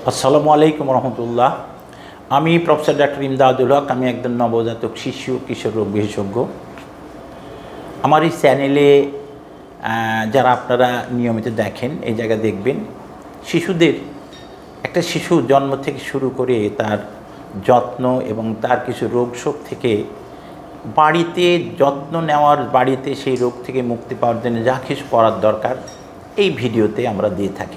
আসসালামু আলাইকুম রহমতুল্লাহ। আমি প্রফেসর ডক্টর ইমদাদুল হক। আমি একজন নবজাতক শিশু কিশোর রোগ বিশেষজ্ঞ। আমার এই চ্যানেলে যারা আপনারা নিয়মিত দেখেন, এই জায়গা দেখবেন শিশুদের, একটা শিশু জন্ম থেকে শুরু করে তার যত্ন এবং তার কিছু রোগ শোক থেকে বাড়িতে যত্ন নেওয়ার, বাড়িতে সেই রোগ থেকে মুক্তি পাওয়ার জন্য যা কিছু করার দরকার এই ভিডিওতে আমরা দিয়ে থাকি।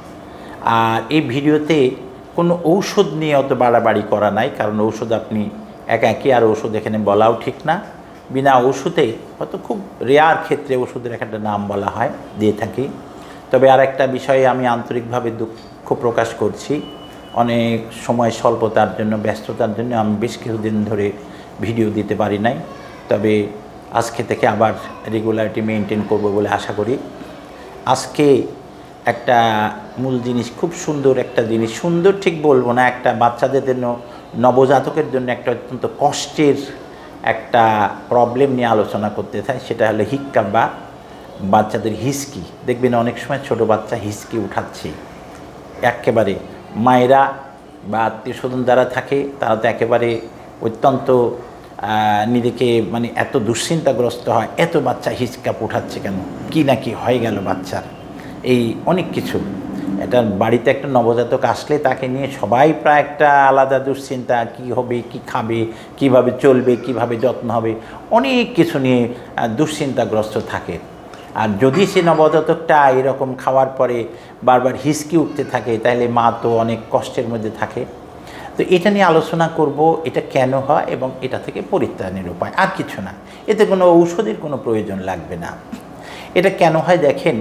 আর এই ভিডিওতে কোনো ঔষধ নিয়ে অত বাড়াবাড়ি করা নাই, কারণ ঔষধ আপনি একাকি আর ঔষধ এখানে বলাও ঠিক না। বিনা ওষুধে হয়তো খুব রেয়ার ক্ষেত্রে ওষুধের একটা নাম বলা হয়, দিয়ে থাকি। তবে আর একটা বিষয়ে আমি আন্তরিকভাবে দুঃখ প্রকাশ করছি, অনেক সময় স্বল্পতার জন্য, ব্যস্ততার জন্য আমি বেশ কিছুদিন ধরে ভিডিও দিতে পারি নাই। তবে আজকে থেকে আবার রেগুলারিটি মেনটেন করব বলে আশা করি। আজকে একটা মূল জিনিস, খুব সুন্দর একটা জিনিস, সুন্দর ঠিক বলবো না, একটা বাচ্চাদের জন্য, নবজাতকের জন্য একটা অত্যন্ত কষ্টের একটা প্রবলেম নিয়ে আলোচনা করতে চাই। সেটা হলো হিক্কা বা বাচ্চাদের হিসকি। দেখবেন অনেক সময় ছোট বাচ্চা হিসকি উঠাচ্ছে, একেবারে মায়েরা বা আত্মীয় স্বজন যারা থাকে তারা তো একেবারে অত্যন্ত নিজেকে মানে এত দুশ্চিন্তাগ্রস্ত হয়, এত বাচ্চা হিচকা উঠাচ্ছে কেন, কি না কি হয়ে গেল বাচ্চার, এই অনেক কিছু। এটা বাড়িতে একটা নবজাতক আসলে তাকে নিয়ে সবাই প্রায় একটা আলাদা দুশ্চিন্তা, কি হবে, কি খাবে, কিভাবে চলবে, কিভাবে যত্ন হবে, অনেক কিছু নিয়ে দুশ্চিন্তাগ্রস্ত থাকে। আর যদি সে নবজাতকটা এরকম খাওয়ার পরে বারবার হিসকি উঠতে থাকে, তাহলে মা তো অনেক কষ্টের মধ্যে থাকে। তো এটা নিয়ে আলোচনা করব, এটা কেন হয় এবং এটা থেকে পরিত্রাণের উপায়, আর কিছু না। এতে কোনো ঔষধের কোনো প্রয়োজন লাগবে না। এটা কেন হয় দেখেন,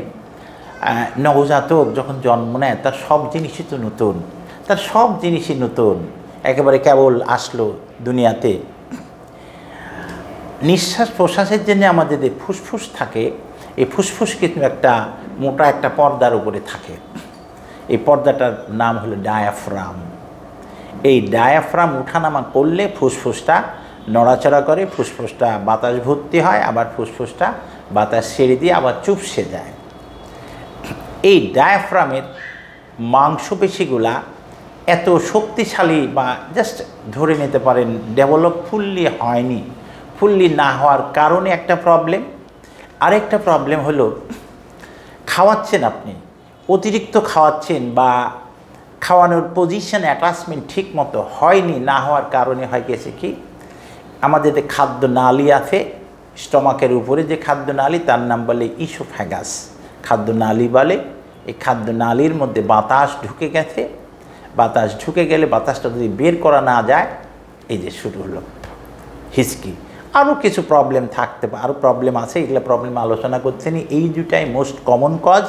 নবজাতক যখন জন্ম নেয় তার সব জিনিসই তো নতুন, তার সব জিনিসই নতুন, একেবারে কেবল আসলো দুনিয়াতে। নিঃশ্বাস প্রশ্বাসের জন্য আমাদের যে ফুসফুস থাকে, এই ফুসফুস কিন্তু একটা মোটা একটা পর্দার উপরে থাকে। এই পর্দাটার নাম হলো ডায়াফ্রাম। এই ডায়াফ্রাম উঠানামা করলে ফুসফুসটা নড়াচড়া করে, ফুসফুসটা বাতাস ভর্তি হয়, আবার ফুসফুসটা বাতাস ছেড়ে দিয়ে আবার চুপসে যায়। এই ডায়াফ্রামের মাংসপেশিগুলা এত শক্তিশালী, বা জাস্ট ধরে নিতে পারেন ডেভেলপ ফুললি হয়নি। ফুললি না হওয়ার কারণে একটা প্রবলেম। আরেকটা প্রবলেম হলো, খাওয়াচ্ছেন আপনি, অতিরিক্ত খাওয়াচ্ছেন বা খাওয়ানোর পজিশন অ্যাটাচমেন্ট ঠিক মতো হয়নি, না হওয়ার কারণে হয় গেছে কি, আমাদের যে খাদ্য নালী আছে স্টমাকের উপরে, যে খাদ্য নালী তার নাম বলে ইসোফ্যাগাস খাদ্য নালী বলে। এই খাদ্য নালীর মধ্যে বাতাস ঢুকে গেছে, বাতাস ঢুকে গেলে বাতাসটা যদি বের করা না যায়, এই যে শুরু হলো হিসকি। আরও কিছু প্রবলেম থাকতে পারে, আরও প্রবলেম আছে, এগুলো প্রবলেম আলোচনা করছেন। এই দুটাই মোস্ট কমন কজ।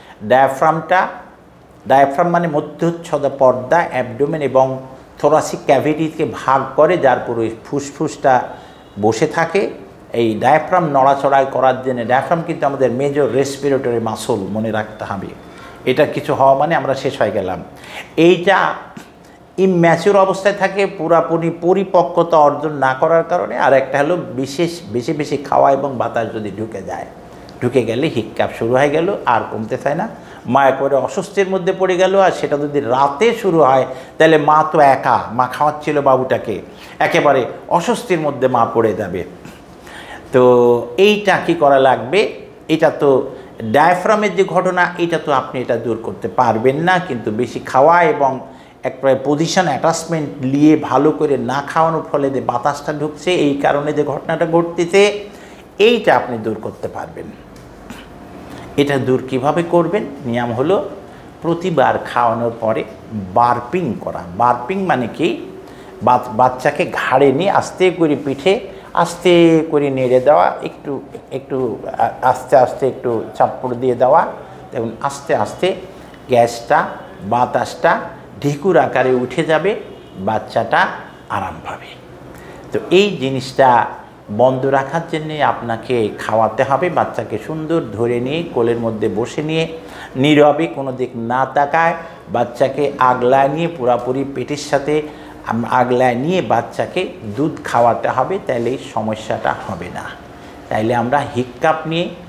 ডায়াফ্রাম মানে মধ্যচ্ছদ পর্দা, অ্যাবডোমেন এবং থোরাসিক ক্যাভিটিকে ভাগ করে, যার পুরো ফুসফুসটা বসে থাকে। এই ডায়াফ্রাম নড়াচড়ায় করার জন্য, ডায়াফ্রাম কিন্তু আমাদের মেজর রেসপিরেটরি মাসল, মনে রাখতে হবে। এটা কিছু হওয়া মানে আমরা শেষ হয়ে গেলাম। এইটা ইম্যাচিউর অবস্থায় থাকে, পুরাপুরি পরিপক্কতা অর্জন না করার কারণে। আর একটা হলো বেশি বেশি খাওয়া এবং বাতাস যদি ঢুকে গেলে হিক্কাপ শুরু হয়ে গেল, আর কমতে চায় না। মা একেবারে অস্বস্তির মধ্যে পড়ে গেল। আর সেটা যদি রাতে শুরু হয়, তাহলে মা তো একা, মা খাওয়াচ্ছিল বাবুটাকে, একেবারে অস্বস্তির মধ্যে মা পড়ে যাবে। তো এইটা কি করা লাগবে? এটা তো ডায়াফ্রামের যে ঘটনা, এটা তো আপনি এটা দূর করতে পারবেন না, কিন্তু বেশি খাওয়া এবং একবারে পজিশন অ্যাটাচমেন্ট নিয়ে ভালো করে না খাওয়ানোর ফলে যে বাতাসটা ঢুকছে, এই কারণে যে ঘটনাটা ঘটতেছে, এইটা আপনি দূর করতে পারবেন। এটা দূর কিভাবে করবেন? নিয়ম হলো, প্রতিবার খাওয়ানোর পরে বার্পিং করা। বার্পিং মানে কি, বাচ্চাকে ঘাড়ে নিয়ে আস্তে করে পিঠে আস্তে করে নেড়ে দেওয়া, একটু আস্তে আস্তে একটু চাপড় দিয়ে দেওয়া, এবং আস্তে আস্তে গ্যাসটা, বাতাসটা ঢেকুর আকারে উঠে যাবে, বাচ্চাটা আরাম পাবে। তো এই জিনিসটা বন্ধ রাখার জন্যে আপনাকে খাওয়াতে হবে। বাচ্চাকে সুন্দর ধরে নিয়ে কোলের মধ্যে বসে নিয়ে, নীরবে, কোনো দিক না তাকায়, বাচ্চাকে আগলায় নিয়ে, পুরাপুরি পেটের সাথে আগলায় নিয়ে বাচ্চাকে দুধ খাওয়াতে হবে। তাইলে এই সমস্যাটা হবে না। তাইলে আমরা হিক্কাপ নিয়ে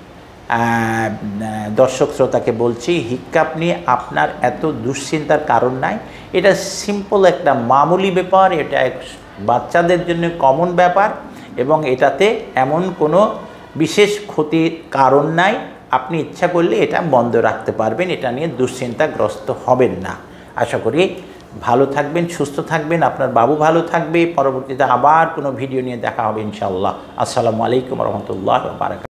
দর্শক শ্রোতাকে বলছি, হিক্কাপ নিয়ে আপনার এত দুশ্চিন্তার কারণ নাই। এটা সিম্পল একটা মামুলি ব্যাপার, এটা বাচ্চাদের জন্য কমন ব্যাপার এবং এটাতে এমন কোনো বিশেষ ক্ষতির কারণ নাই। আপনি ইচ্ছা করলে এটা বন্ধ রাখতে পারবেন, এটা নিয়ে দুশ্চিন্তাগ্রস্ত হবেন না। আশা করি ভালো থাকবেন, সুস্থ থাকবেন, আপনার বাবু ভালো থাকবে। পরবর্তীতে আবার কোনো ভিডিও নিয়ে দেখা হবে ইনশাআল্লাহ। আসসালামু আলাইকুম রহমতুল্লাহ বারাকাতুহু।